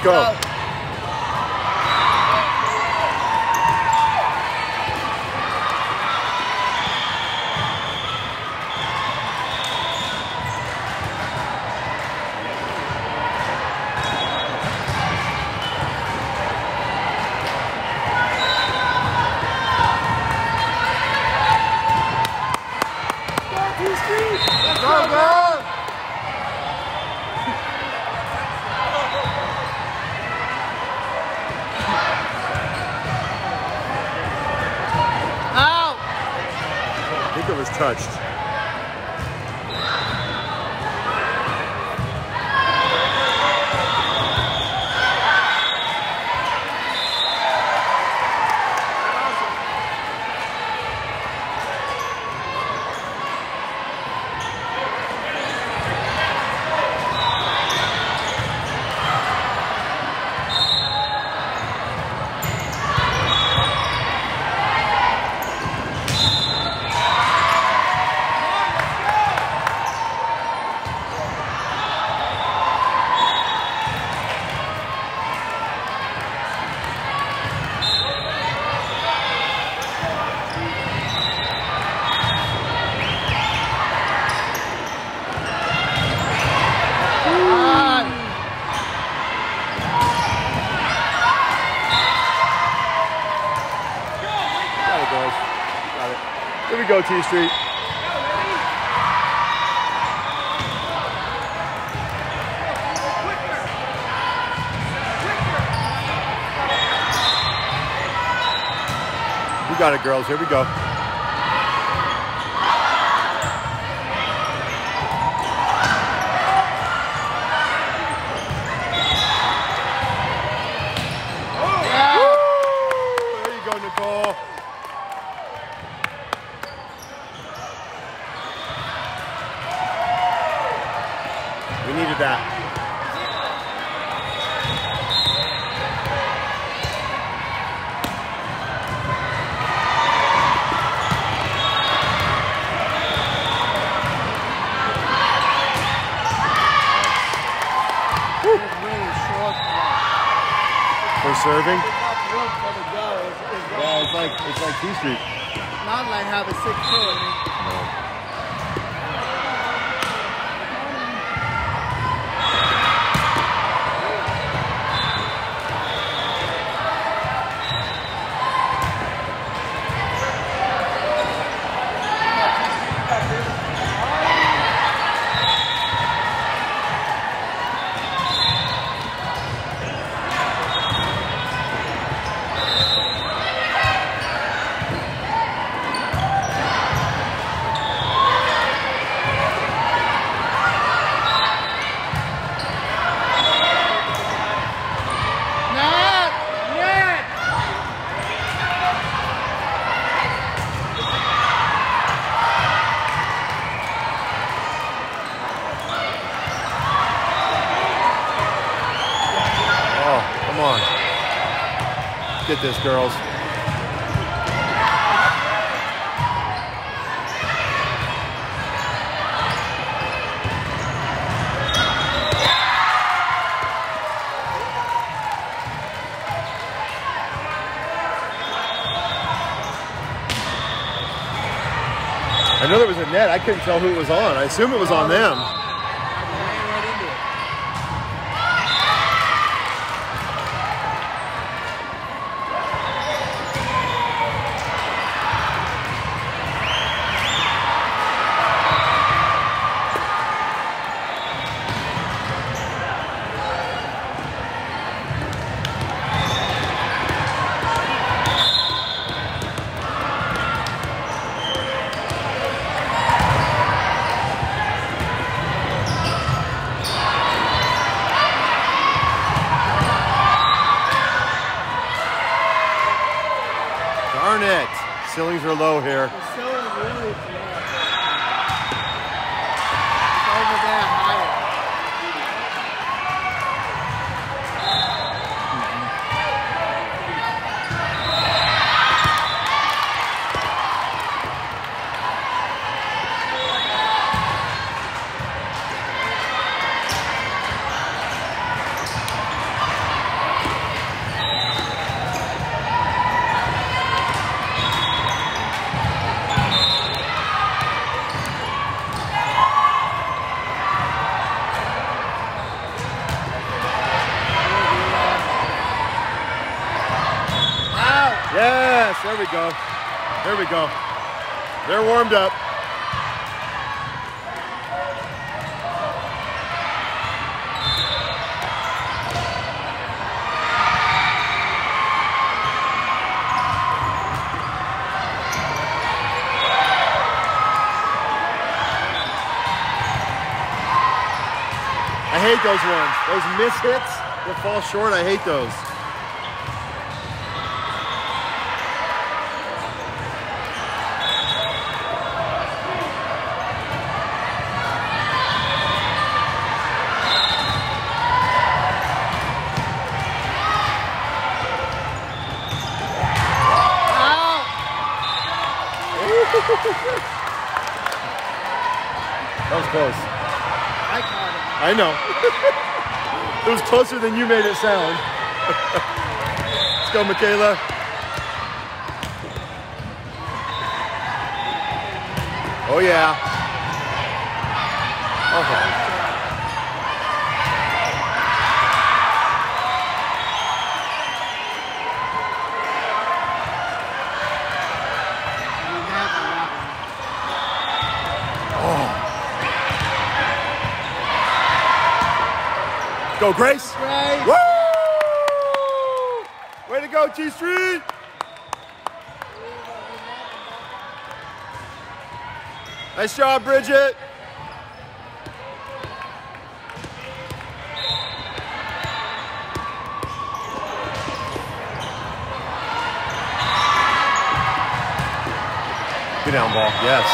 go. Go, girls! Out! I think it was touched. Here we go, T Street. We got it, girls. Here we go. There you go, Nicole. We needed that. For serving? Yeah, it's like T Street. Not like have a 6-foot. No. Come on. Get this, girls. I know there was a net. I couldn't tell who it was on. I assume it was on them. Darn it. Ceilings are low here. The ceiling's really flat. It's over there higher. Yes, there we go. There we go. They're warmed up. I hate those ones. Those miss hits that fall short, I hate those. That was close. I caught it. I know. It was closer than you made it sound. Let's go, Michaela. Oh, yeah. Oh. Go, Grace. Grace. Woo! Way to go, T Street. Nice job, Bridget. Good down ball, yes.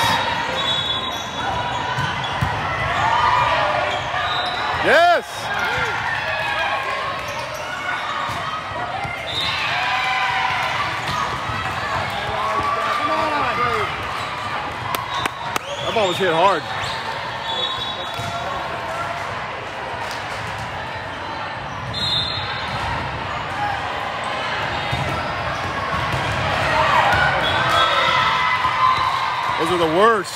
Yes! That ball was hit hard. Those are the worst.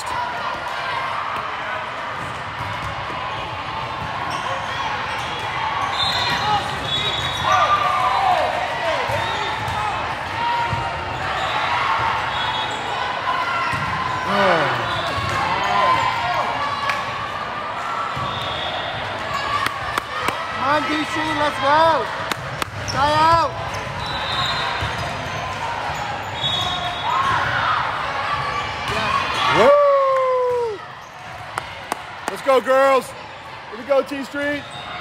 Come on, DC, let's go. Try out. Woo! Let's go, girls. Here we go, T Street.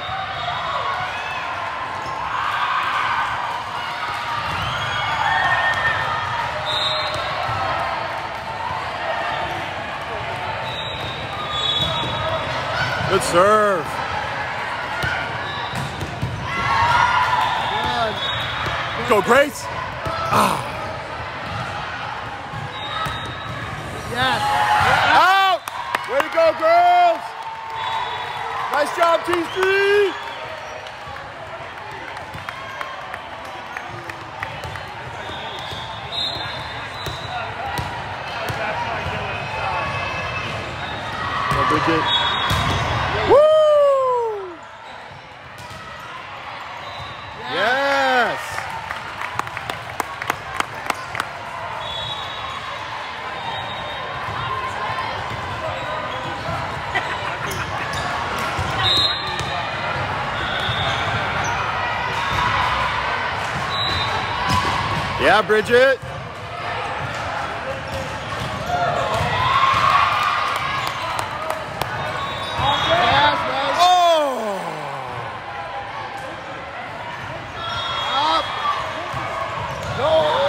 Good serve. Go, Grace. Ah. Yes. Out! Way to go, girls! Nice job, T Street! Go, Bridget. Woo! Yes! Yeah, Bridget. Yes, Grace. Oh! Up. No!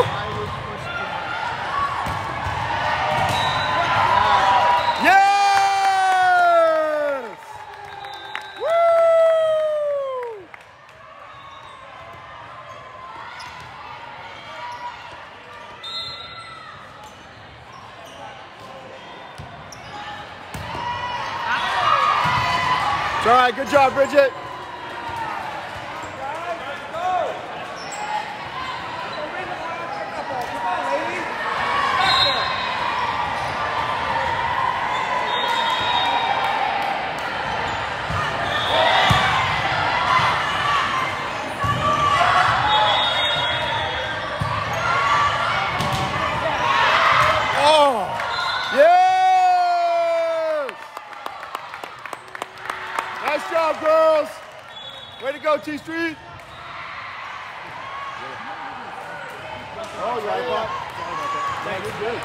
Yes! Woo! It's all right. Good job, Bridget. T-Street. Oh, yeah, I thought. Sorry about that. Yeah, you're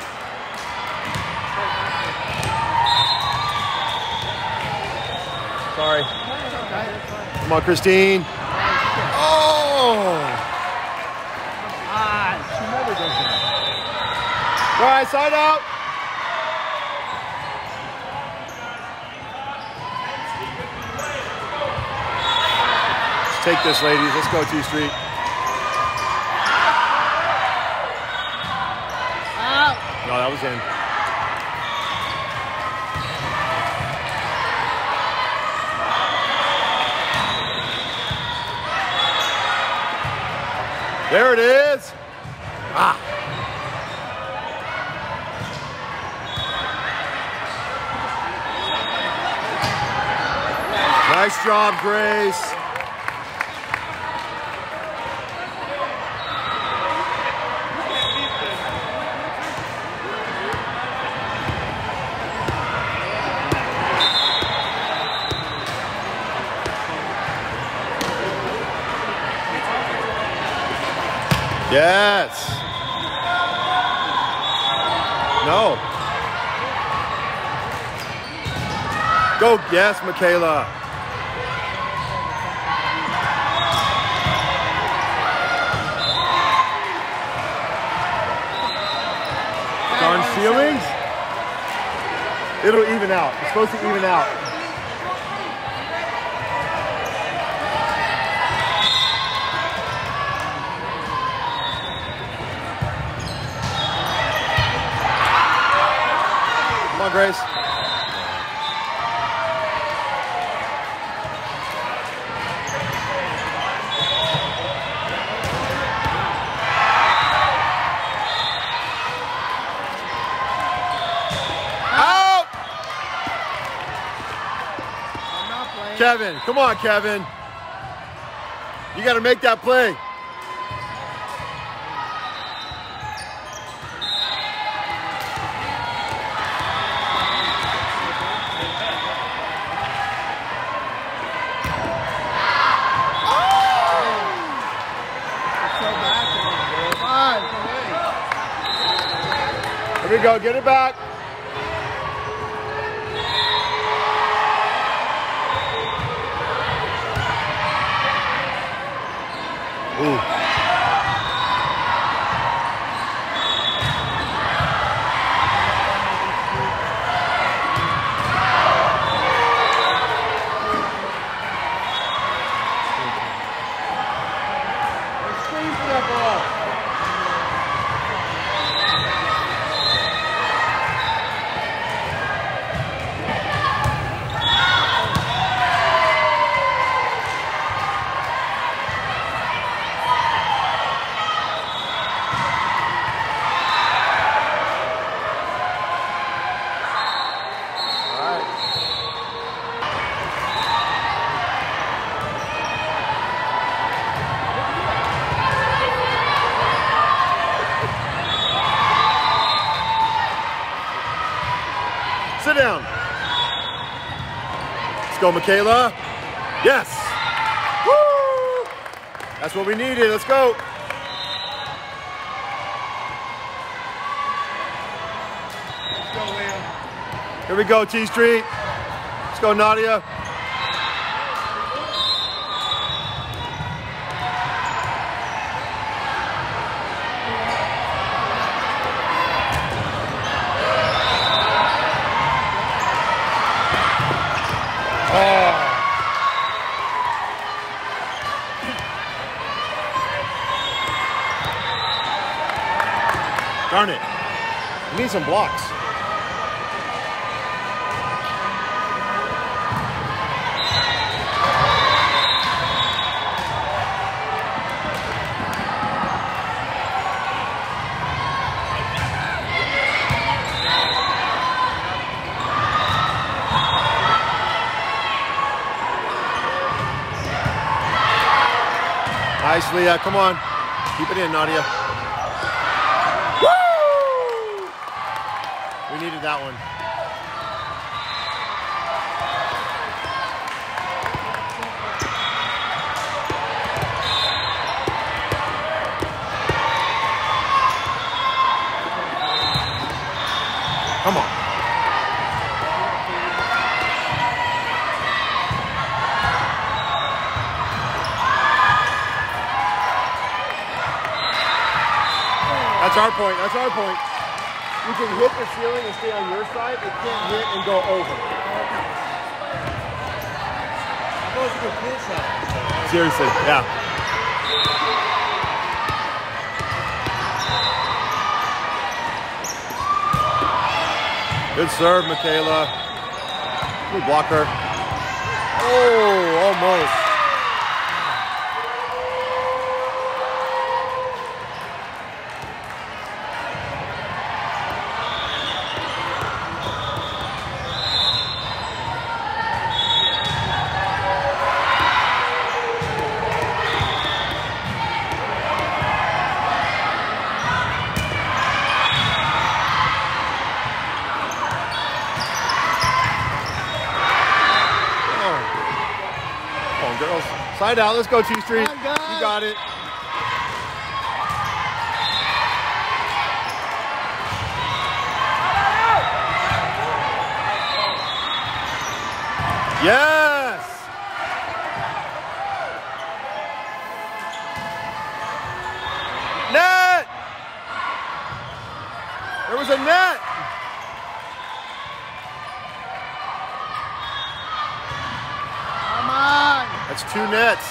good. Sorry. Come on, Christine. Oh! She never does that. All right, side out. Let's take this, ladies. Let's go, T-Street. No, that was in. There it is. Ah. Nice job, Grace. Yes. No. Go. Yes, Michaela. Darn ceilings. It'll even out. It's supposed to even out. Come on, Grace. Out! I'm not playing. Kevin, come on, Kevin. You got to make that play. Here we go, get it back. Ooh. Scream for that ball. Sit down. Let's go, Michaela. Yes. Woo! That's what we needed. Let's go. Let's go, Liam. Here we go, T-Street. Let's go, Nadia. Darn it. You need some blocks. Nice, Leah. Come on. Keep it in, Nadia. Woo! We needed that one. Come on. That's our point. That's our point. You can hit the ceiling and stay on your side. It can't hit and go over. Seriously, yeah. Good serve, Michaela. Good blocker. Oh, almost. Girls, side out. Let's go, T Street. You got it. Yes. Net. There was a net. That's 2 nets.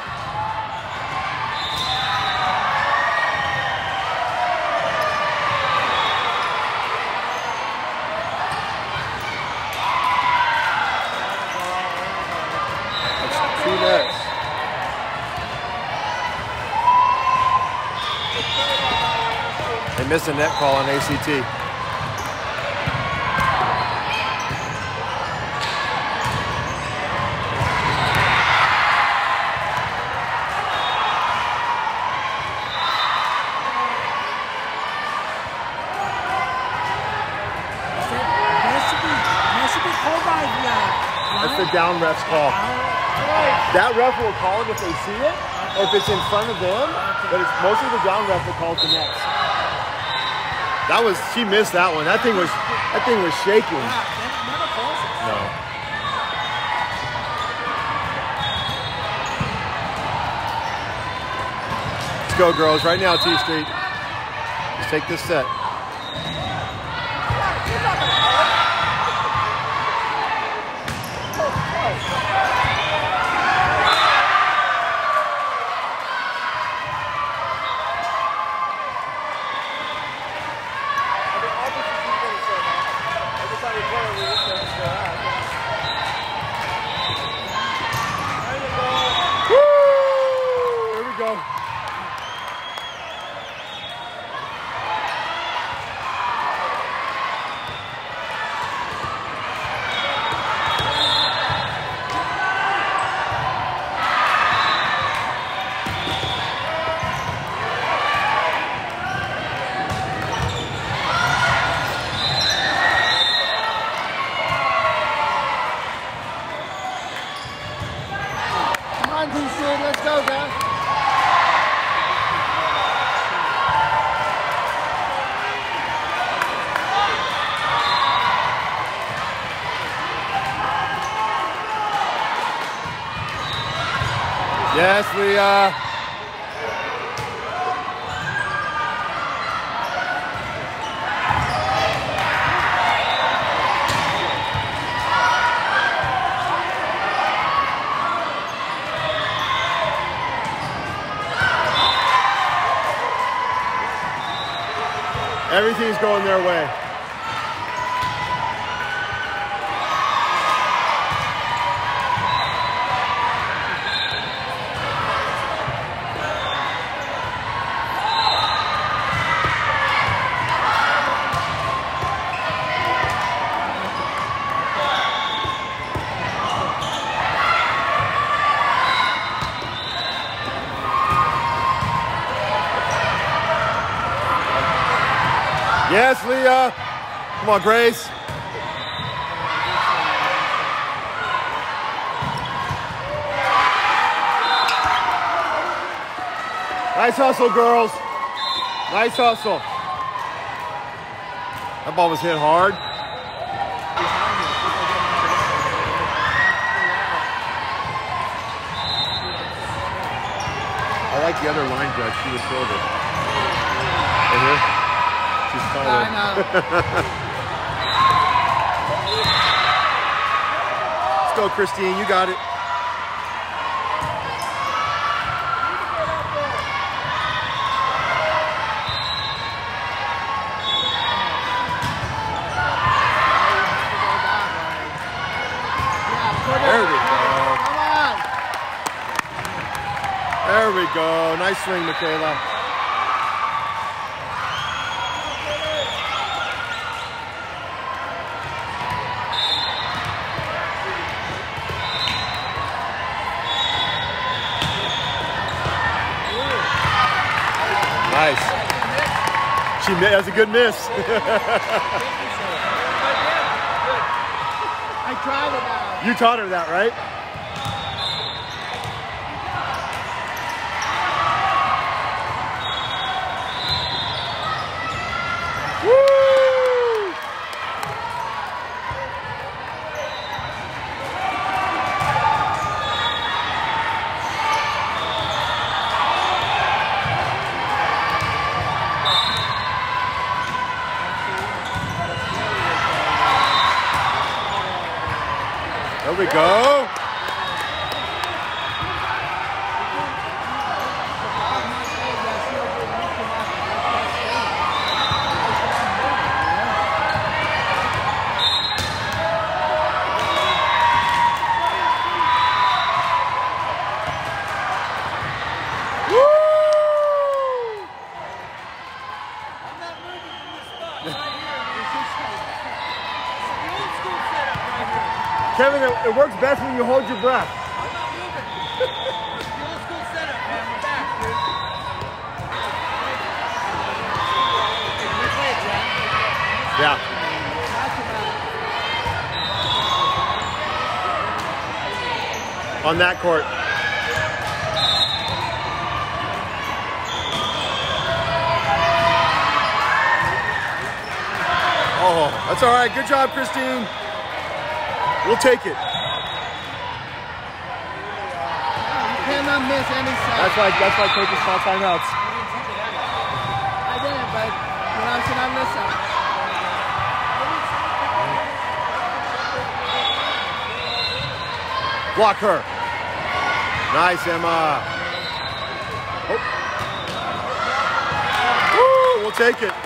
That's 2 nets. They missed a net call on ACT. That's the down ref's call. That ref will call it if they see it, or if it's in front of them, but it's mostly the down ref that calls the nets. That was, she missed that one. That thing was shaking. No. Let's go, girls. Right now, T Street. Let's take this set. Let's go, guys. Yes, Leah. Everything's going their way. Yes, Leah. Come on, Grace. Nice hustle, girls. Nice hustle. That ball was hit hard. I like the other line judge. She was silver. Right here. She's color. I know. Let's go, Christine. You got it. There we go. Come on. There we go. Nice swing, Michaela. Nice. That was a good miss. I tried it now. You taught her that, right? Woo! There we go. Kevin, it works best when you hold your breath. I'm not moving. The old school setup, man. We're back, dude. Yeah. On that court. Oh, that's all right. Good job, Christine. We'll take it. You cannot miss any shot. That's why coaches call timeouts. I didn't, but I should not miss it. Block her. Nice, Emma. Oh. Woo, we'll take it.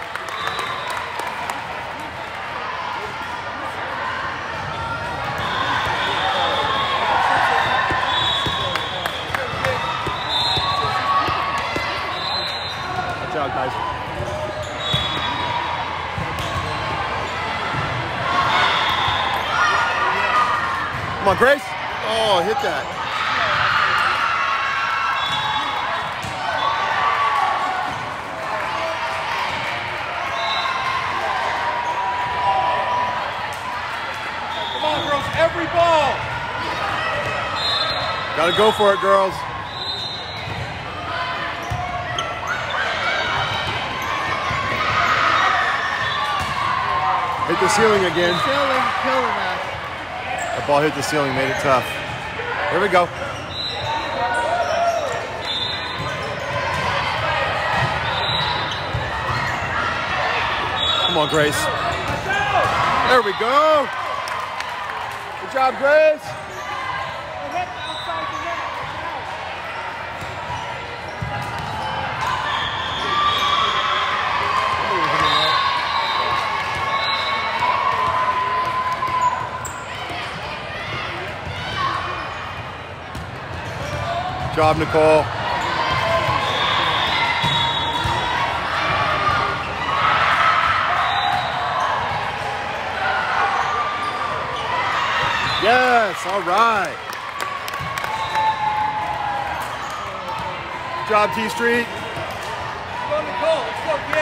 Good job, guys. Come on, Grace. Oh, hit that. Come on, girls, every ball. Gotta go for it, girls. Hit the ceiling again. Killing that. The ball hit the ceiling, made it tough. Here we go. Come on, Grace. There we go. Good job, Grace. Good job, Nicole. Yes, all right. Good job, T Street. Let's go, Nicole. Let's go, kid.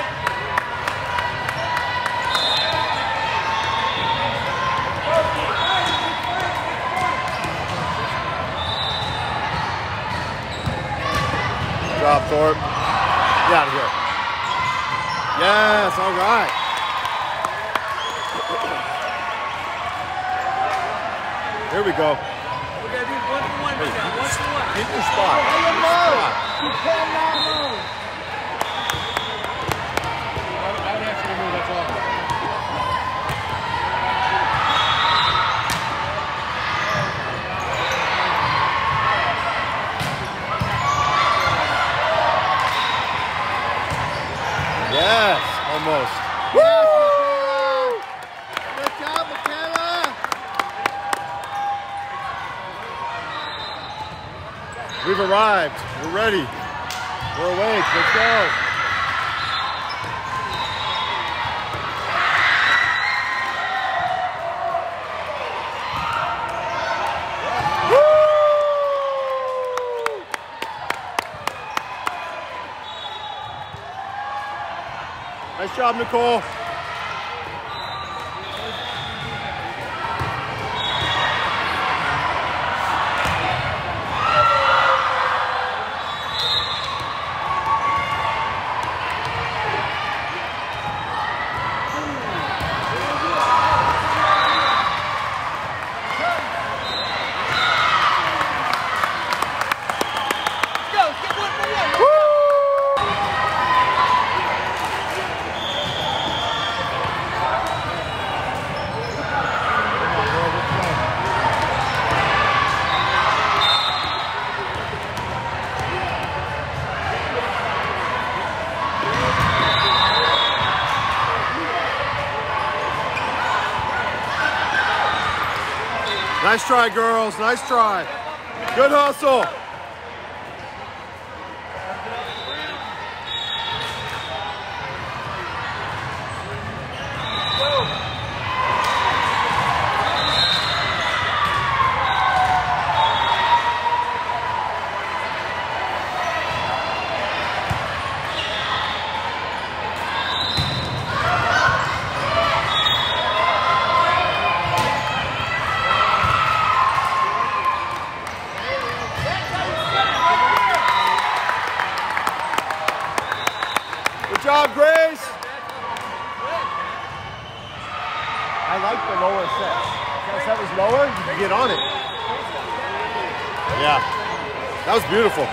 Good job, Thorpe. Get out of here. Yes, all right. Here we go. We gotta do 1 for 1. Hey, 1 for 1. Keep your spot. You cannot move. I would have to remove, that's all. Yes, almost. Woo! Good job, Michaela. We've arrived. We're ready. We're awake. Let's go. Nice job, Nicole. Nice try, girls. Nice try. Good hustle. Good job, Grace. I like the lower set. If that set was lower, you could get on it. Yeah, that was beautiful.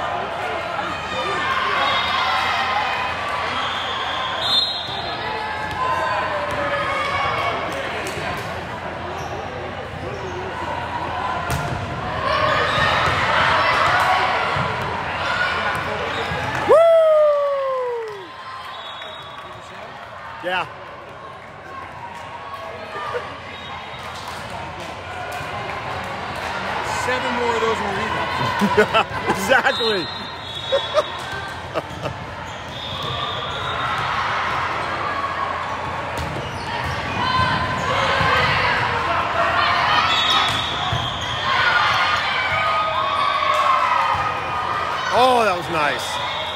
Yeah. Seven more of those were rebounds. Exactly. Oh, that was nice.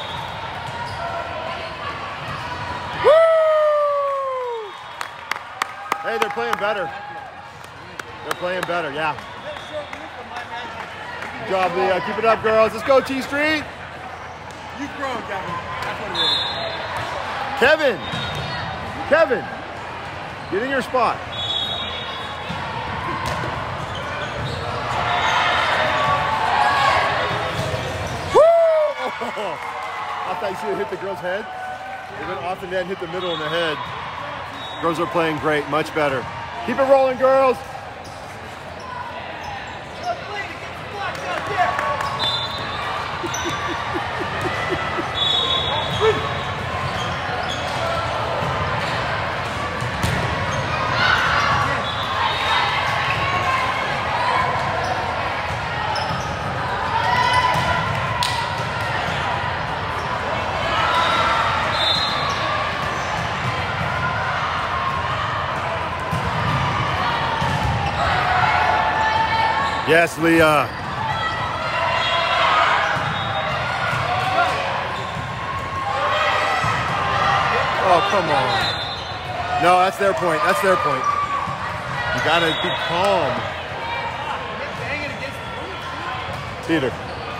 Hey, they're playing better. They're playing better, yeah. Good job, Leah. Keep it up, girls. Let's go, T Street. You've grown, Kevin. That's what it is. Kevin, get in your spot. Woo! Oh, I thought you should have hit the girl's head. It went off the net and hit the middle of the head. Girls are playing great, much better. Keep it rolling, girls. Yes, Leah. Oh, come on. No, that's their point. That's their point. You gotta be calm. Peter.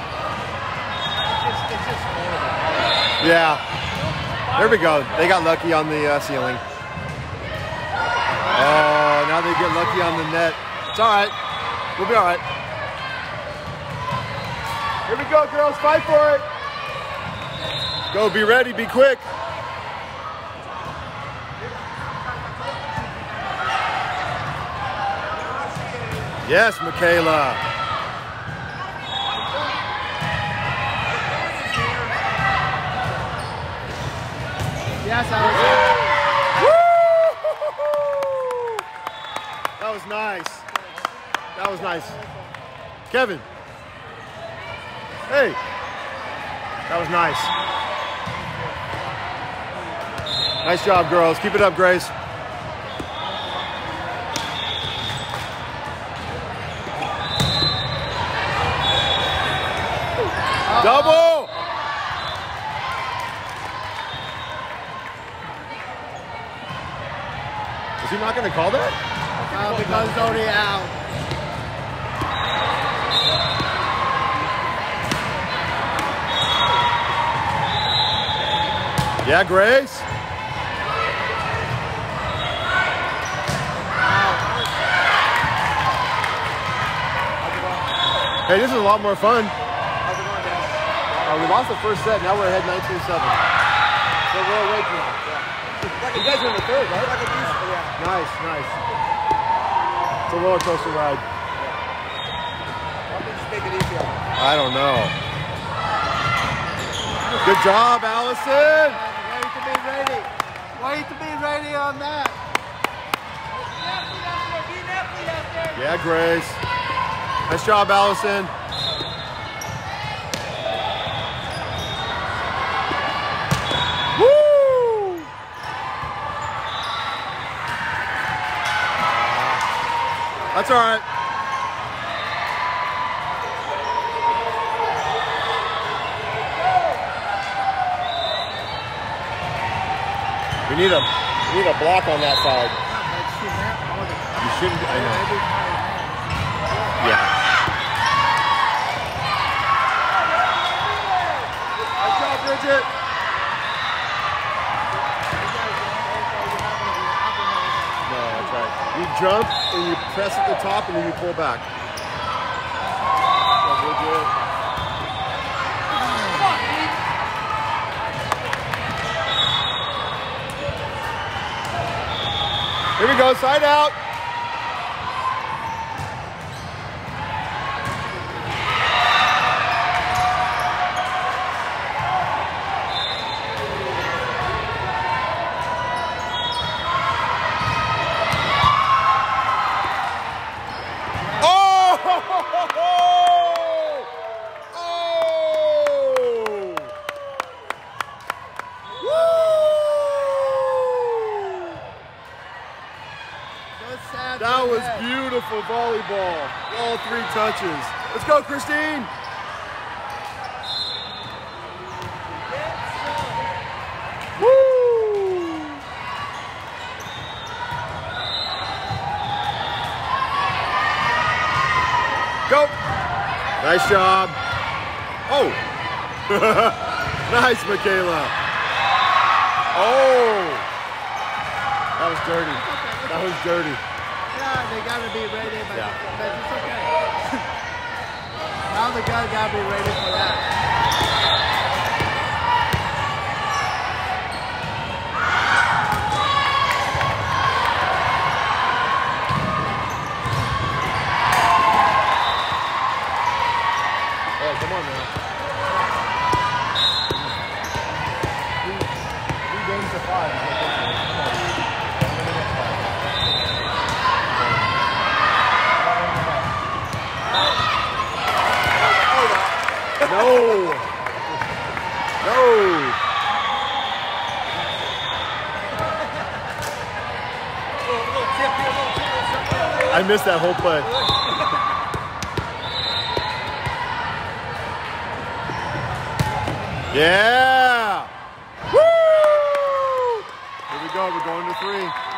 Yeah. There we go. They got lucky on the ceiling. Oh, now they get lucky on the net. It's all right. We'll be all right. Here we go, girls. Fight for it. Go. Be ready. Be quick. Yes, Michaela. Yes, Allison. That was nice. That was nice. Kevin. Hey. That was nice. Nice job, girls. Keep it up, Grace. Double! Is he not going to call that? Because it's already out. Yeah, Grace? Hey, this is a lot more fun. We lost the first set. Now we're ahead 19-7. So we're awake now. Yeah. You guys are in the third, right? Nice, nice. It's a roller coaster ride. I don't know. Good job, Allison. Wait to be ready. Wait to be ready on that. Yeah, Grace. Nice job, Allison. That's all right. We need a block on that side. You shouldn't. I know. Yeah. Nice job, Bridget. No, that's right. You jump and you press at the top and then you pull back. That's good. Here we go, side out. That was beautiful volleyball. All 3 touches. Let's go, Christine. Woo! Go. Nice job. Oh. Nice, Michaela. Oh. That was dirty. That was dirty. Yeah, they gotta be ready, but it's okay. Now the guy gotta be ready for that. Hey, come on now. 3 games to 5. No! No! I missed that whole play. Yeah! Woo! Here we go, we're going to 3.